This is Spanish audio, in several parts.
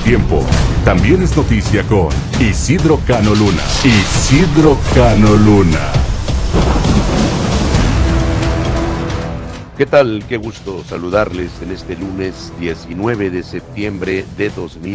tiempo también es noticia con Isidro Cano Luna. Isidro Cano Luna. ¿Qué tal? Qué gusto saludarles en este lunes 19 de septiembre de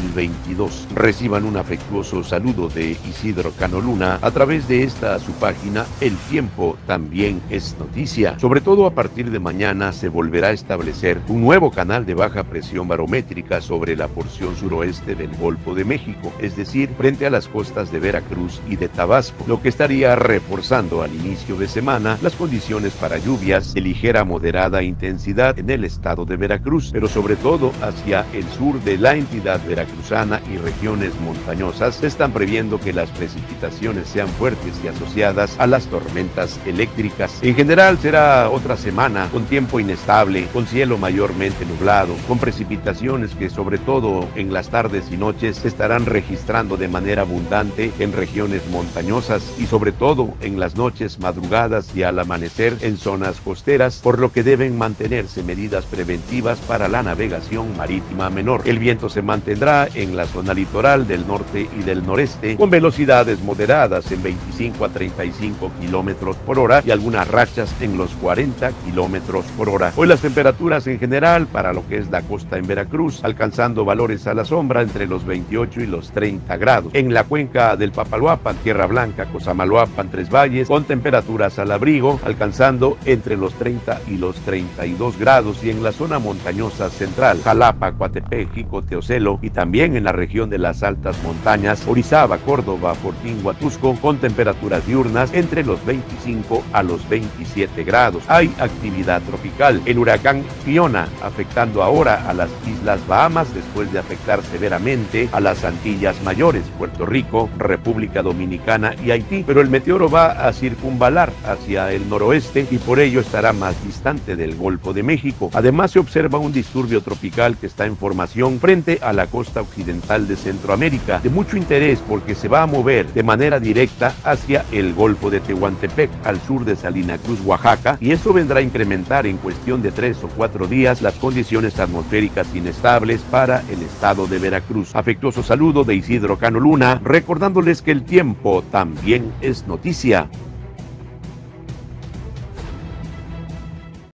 2022. Reciban un afectuoso saludo de Isidro Cano Luna a través de esta su página El Tiempo también es noticia. Sobre todo a partir de mañana se volverá a establecer un nuevo canal de baja presión barométrica sobre la porción suroeste del Golfo de México, es decir, frente a las costas de Veracruz y de Tabasco, lo que estaría reforzando al inicio de semana las condiciones para lluvias de ligera a moderada intensidad en el estado de Veracruz, pero sobre todo hacia el sur de la entidad veracruzana y regiones montañosas. Se están previendo que las precipitaciones sean fuertes y asociadas a las tormentas eléctricas. En general será otra semana con tiempo inestable, con cielo mayormente nublado, con precipitaciones que sobre todo en las tardes y noches se estarán registrando de manera abundante en regiones montañosas y sobre todo en las noches, madrugadas y al amanecer en zonas costeras, por lo que deben mantenerse medidas preventivas para la navegación marítima menor. El viento se mantendrá en la zona litoral del norte y del noreste con velocidades moderadas en 25 a 35 kilómetros por hora y algunas rachas en los 40 kilómetros por hora. Hoy las temperaturas en general para lo que es la costa en Veracruz alcanzando valores a la sombra entre los 28 y los 30 grados. En la cuenca del Papaloapan, Tierra Blanca, Cosamaloapan, Tres Valles con temperaturas al abrigo alcanzando entre los 30 y los 32 grados y en la zona montañosa central, Jalapa, Coatepec, Jico-Teocelo y también en la región de las altas montañas, Orizaba, Córdoba, Fortín, Huatusco, con temperaturas diurnas entre los 25 a los 27 grados. Hay actividad tropical. El huracán Fiona afectando ahora a las Islas Bahamas después de afectar severamente a las Antillas Mayores, Puerto Rico, República Dominicana y Haití, pero el meteoro va a circunvalar hacia el noroeste y por ello estará más distante del Golfo de México. Además se observa un disturbio tropical que está en formación frente a la costa occidental de Centroamérica, de mucho interés porque se va a mover de manera directa hacia el Golfo de Tehuantepec, al sur de Salina Cruz, Oaxaca, y eso vendrá a incrementar en cuestión de 3 o 4 días las condiciones atmosféricas inestables para el estado de Veracruz. Afectuoso saludo de Isidro Cano Luna, recordándoles que el tiempo también es noticia.